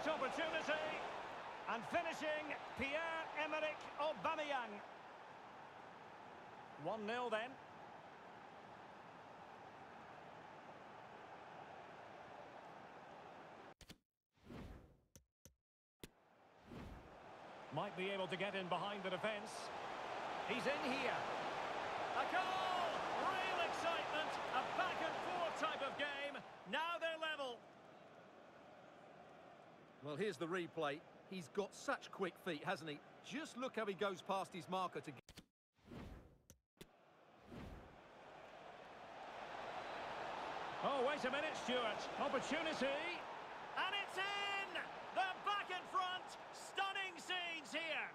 opportunity. And finishing, Pierre-Emerick Aubameyang. 1-0 then. Might be able to get in behind the defence. He's in here. A goal! Real excitement. A back-and-forth type of game. Now they're level. Well, here's the replay. He's got such quick feet, hasn't he? Just look how he goes past his marker to... Oh, wait a minute, Stuart. Opportunity. And it's in! They're back in front. Stunning scenes here.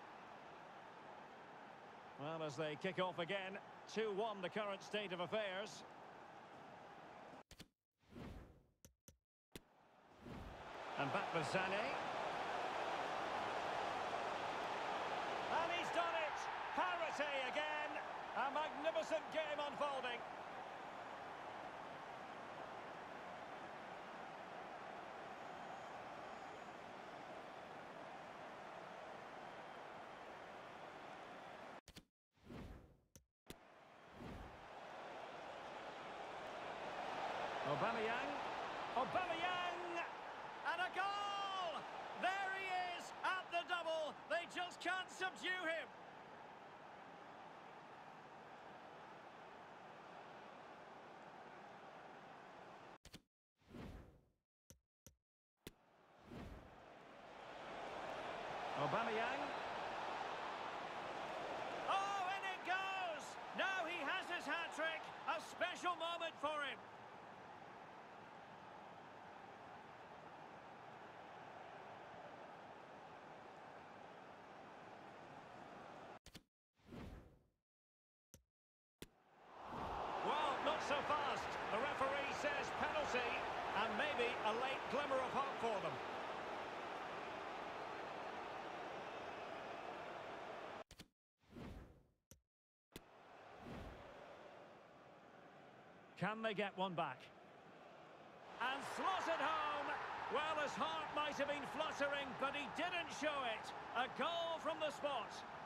Well, as they kick off again, 2-1 the current state of affairs. And back with Sané. And he's done it! Parity again! A magnificent game unfolding. Aubameyang! And a goal! There he is at the double. They just can't subdue him. Aubameyang. Oh, and it goes! Now he has his hat-trick. A special moment for him. Not so fast. The referee says penalty, and maybe a late glimmer of hope for them. Can they get one back? And slotted home. Well, his heart might have been fluttering, but he didn't show it. A goal from the spot.